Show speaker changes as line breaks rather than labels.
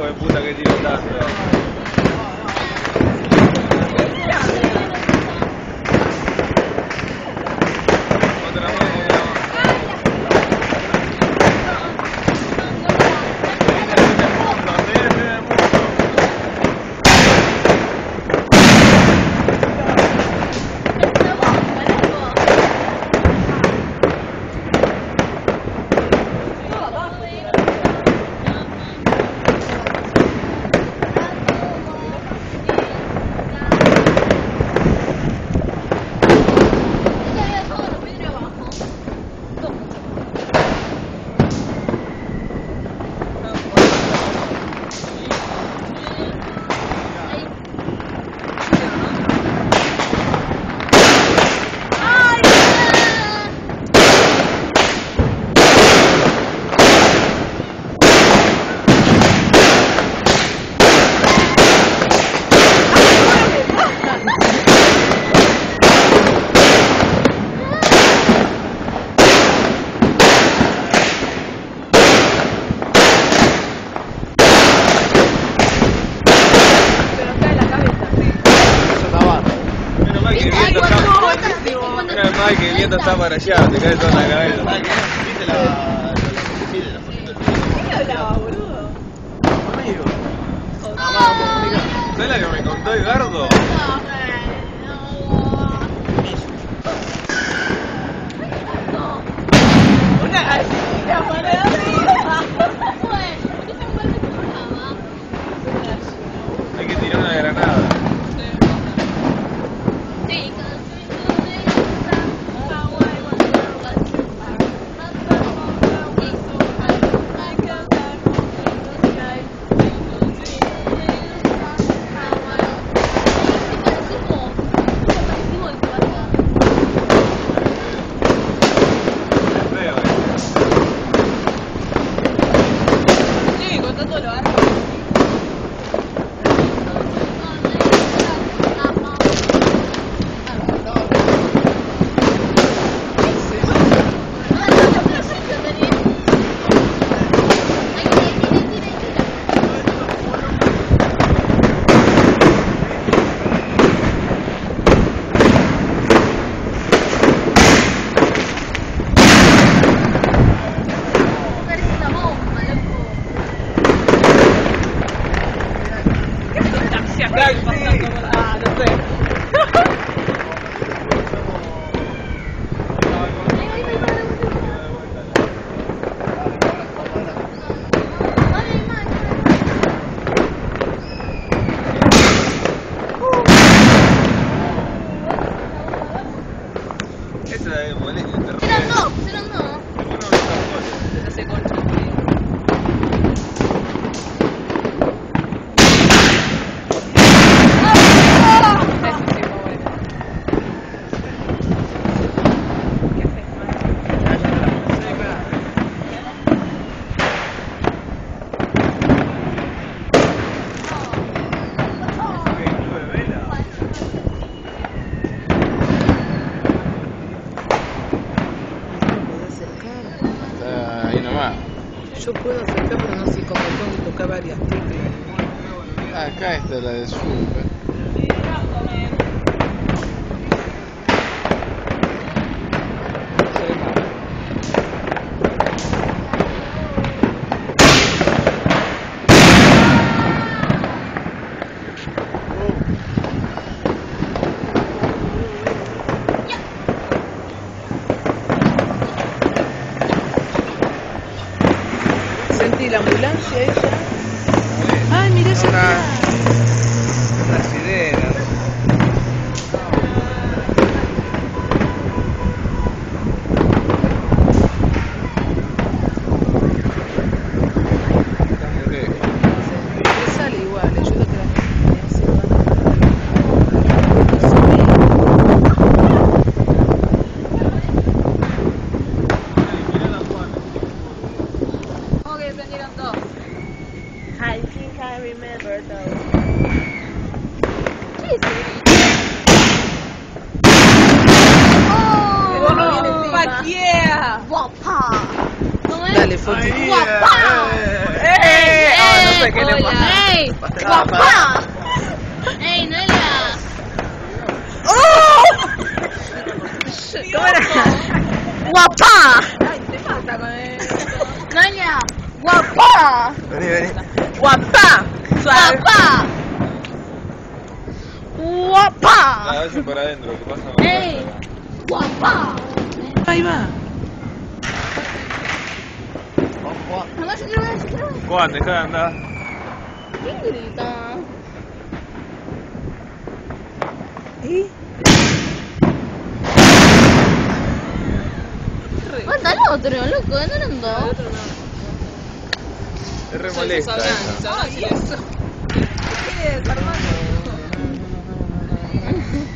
de puta que tiro tanto. Ay, que el viento está para allá, te cae toda la cabeza.
¿Viste la fotito?
¿Qué hablaba, boludo?
Amigo.
¿Sabes la que me contó Edgardo?
Una gallina para arriba.
Hay que tirar una granada.
Yo puedo acercar, pero no sé cómo tengo que tocar varias teclas.
Acá está la de super.
Sentí la ambulancia ella. Ay, mira esa.
Unas sirenas.
Sale igual, yo lo que
prendieron dos. I think I remember those. ¿Qué es eso? ¡Oh! ¡Fuck yeah! ¡Guapa!
dale, foto.
¡Guapa! ¡Eh!
sé qué le pasa.
¡Ey! ¡Guapá! ¡Ey, Noelia!
¿Cómo era?
¡Guapá!
Ay, te pasa con eso.
Noelia, guapá.
Vení.
Guapá. Suave.
Guapá. Guapá.
Nada, eso para adentro, ¿qué pasa?
¡Ey! Guapá.
Ahí va.
Mamá, yo quiero ver.
Juan, dejá de andar.
¿Quién grita?
¿Y?
Falta el otro, loco, ¿no eran dos?
Es re molesta esa.
Ay, eso. ¿Qué es, hermano?